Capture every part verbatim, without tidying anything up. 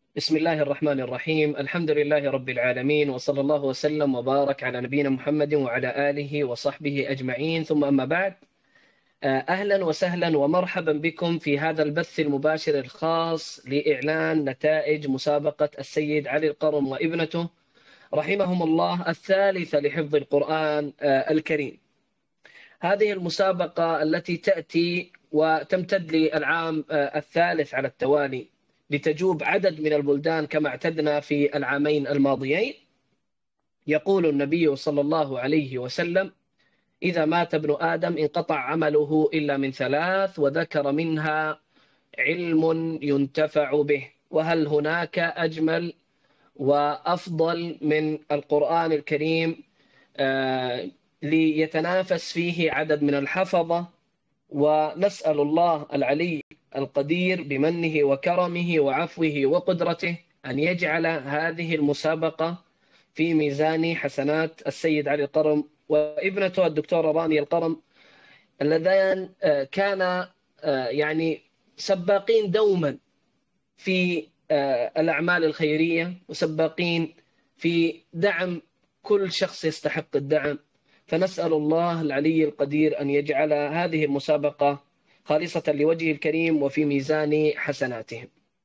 بسم الله الرحمن الرحيم. الحمد لله رب العالمين، وصلى الله وسلم وبارك على نبينا محمد وعلى آله وصحبه أجمعين، ثم أما بعد. أهلا وسهلا ومرحبا بكم في هذا البث المباشر الخاص لإعلان نتائج مسابقة السيد علي القرم وابنته رحمهم الله الثالثة لحفظ القرآن الكريم. هذه المسابقة التي تأتي وتمتد للعام الثالث على التوالي لتجوب عدد من البلدان كما اعتدنا في العامين الماضيين. يقول النبي صلى الله عليه وسلم: إذا مات ابن آدم انقطع عمله إلا من ثلاث، وذكر منها علم ينتفع به. وهل هناك أجمل وأفضل من القرآن الكريم آه ليتنافس فيه عدد من الحفظة؟ ونسأل الله العلي القدير بمنه وكرمه وعفوه وقدرته أن يجعل هذه المسابقة في ميزان حسنات السيد علي القرم وابنته الدكتورة رانيا القرم، اللذان كانا يعني سباقين دوما في الأعمال الخيرية، وسباقين في دعم كل شخص يستحق الدعم. فنسأل الله العلي القدير أن يجعل هذه المسابقة خالصة لوجهه الكريم وفي ميزان حسناتهم.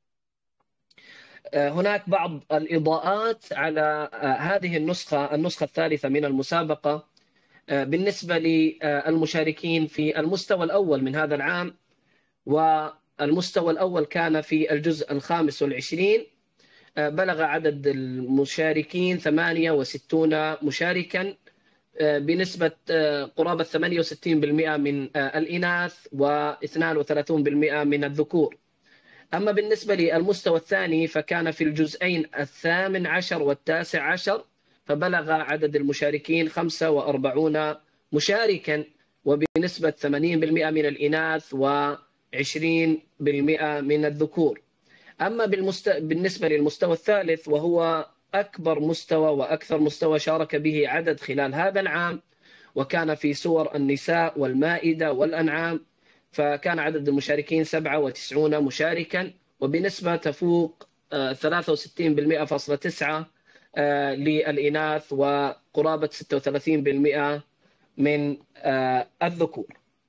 هناك بعض الإضاءات على هذه النسخة النسخة الثالثة من المسابقة بالنسبة للمشاركين في المستوى الأول من هذا العام. والمستوى الأول كان في الجزء الخامس والعشرين، بلغ عدد المشاركين ثمانية وستين مشاركا بنسبة قرابة ثمانية وستين بالمئة من الإناث واثنين وثلاثين بالمئة من الذكور. أما بالنسبة للمستوى الثاني فكان في الجزئين الثامن عشر والتاسع عشر، فبلغ عدد المشاركين خمسة وأربعين مشاركا وبنسبة ثمانين بالمئة من الإناث وعشرين بالمئة من الذكور. أما بالمست... بالنسبة للمستوى الثالث، وهو أكبر مستوى وأكثر مستوى شارك به عدد خلال هذا العام، وكان في سور النساء والمائدة والأنعام، فكان عدد المشاركين سبعة وتسعين مشاركا وبنسبة تفوق ثلاثة وستين بالمئة فاصلة تسعة للإناث وقرابة ستة وثلاثين بالمئة من الذكور.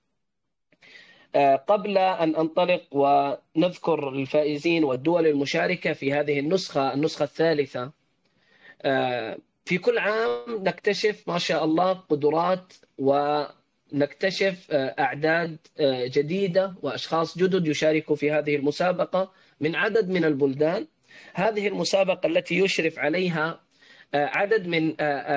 قبل أن أنطلق ونذكر الفائزين والدول المشاركة في هذه النسخة النسخة الثالثة، في كل عام نكتشف ما شاء الله قدرات ونكتشف أعداد جديدة وأشخاص جدد يشاركوا في هذه المسابقة من عدد من البلدان. هذه المسابقة التي يشرف عليها عدد من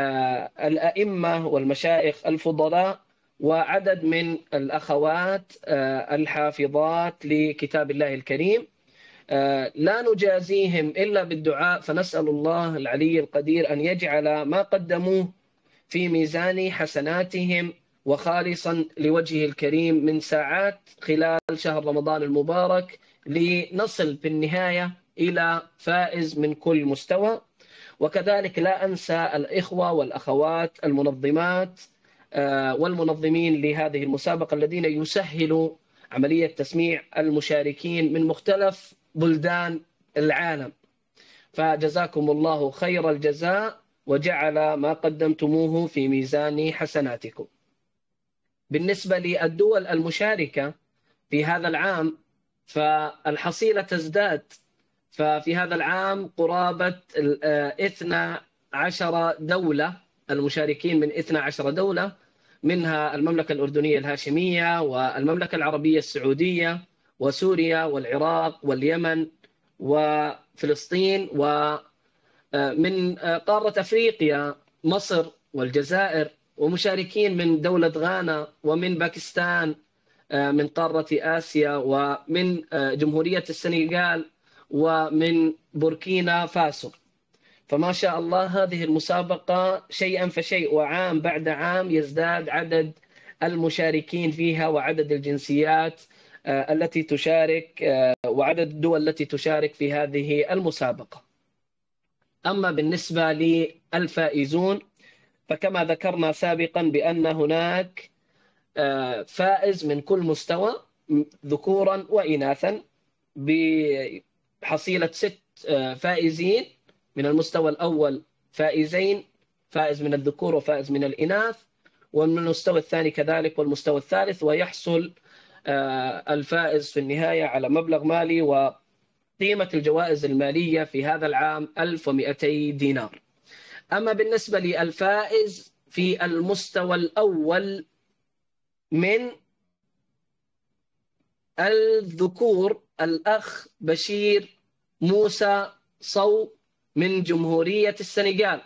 الأئمة والمشايخ الفضلاء وعدد من الأخوات الحافظات لكتاب الله الكريم، لا نجازيهم إلا بالدعاء، فنسأل الله العلي القدير أن يجعل ما قدموه في ميزان حسناتهم وخالصا لوجهه الكريم من ساعات خلال شهر رمضان المبارك، لنصل في النهاية إلى فائز من كل مستوى. وكذلك لا أنسى الإخوة والأخوات المنظمات والمنظمين لهذه المسابقة الذين يسهلوا عملية تسميع المشاركين من مختلف بلدان العالم، فجزاكم الله خير الجزاء وجعل ما قدمتموه في ميزان حسناتكم. بالنسبة للدول المشاركة في هذا العام فالحصيلة تزداد، ففي هذا العام قرابة اثنى عشر دولة، المشاركين من اثنى عشر دولة، منها المملكة الأردنية الهاشمية والمملكة العربية السعودية وسوريا والعراق واليمن وفلسطين، ومن قارة أفريقيا مصر والجزائر، ومشاركين من دولة غانا ومن باكستان من قارة آسيا ومن جمهورية السنغال ومن بوركينا فاسو. فما شاء الله هذه المسابقة شيئا فشيء، وعام بعد عام يزداد عدد المشاركين فيها وعدد الجنسيات التي تشارك وعدد الدول التي تشارك في هذه المسابقة. أما بالنسبة للفائزون فكما ذكرنا سابقا بأن هناك فائز من كل مستوى ذكورا وإناثا بحصيلة ست فائزين من المستوى الأول، فائزين، فائز من الذكور وفائز من الإناث، ومن المستوى الثاني كذلك والمستوى الثالث، ويحصل الفائز في النهاية على مبلغ مالي، وقيمة الجوائز المالية في هذا العام ألف ومئتي دينار. أما بالنسبة للفائز في المستوى الأول من الذكور الأخ بشير موسى صو من جمهورية السنغال.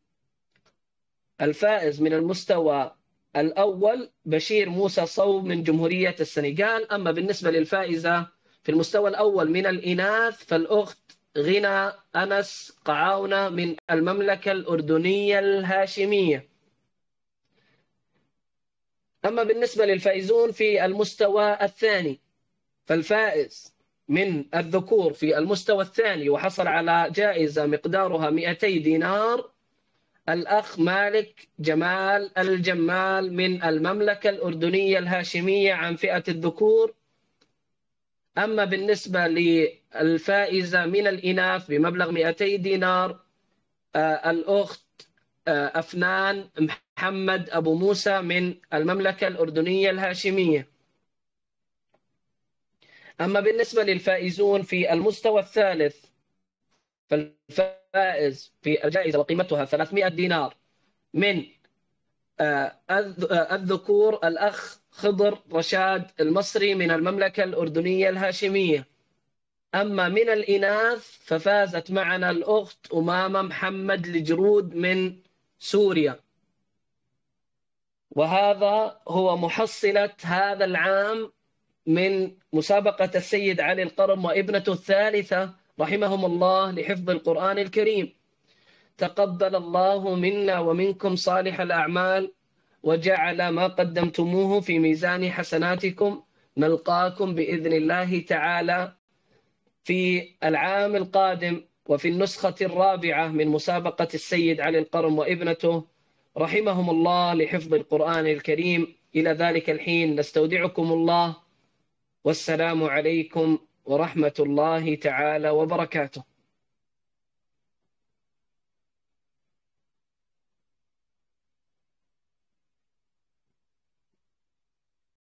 الفائز من المستوى الأول بشير موسى صو من جمهورية السنغال. أما بالنسبة للفائزة في المستوى الأول من الإناث فالأخت غنى أنس قعاونة من المملكة الأردنية الهاشمية. أما بالنسبة للفائزون في المستوى الثاني فالفائز من الذكور في المستوى الثاني وحصل على جائزة مقدارها مئتي دينار الأخ مالك جمال الجمال من المملكة الأردنية الهاشمية عن فئة الذكور. أما بالنسبة للفائزة من الإناث بمبلغ مئتي دينار آه الأخت آه أفنان محمد أبو موسى من المملكة الأردنية الهاشمية. أما بالنسبة للفائزون في المستوى الثالث فالفائز في الجائزة وقيمتها ثلاثمئة دينار من الذكور الأخ خضر رشاد المصري من المملكة الأردنية الهاشمية. أما من الإناث ففازت معنا الأخت أمامة محمد الجرود من سوريا. وهذا هو محصلة هذا العام من مسابقة السيد علي القرم وابنته الثالثة رحمهم الله لحفظ القرآن الكريم. تقبل الله منا ومنكم صالح الأعمال وجعل ما قدمتموه في ميزان حسناتكم. نلقاكم بإذن الله تعالى في العام القادم وفي النسخة الرابعة من مسابقة السيد علي القرم وابنته رحمهم الله لحفظ القرآن الكريم. إلى ذلك الحين نستودعكم الله، والسلام عليكم ورحمة الله تعالى وبركاته.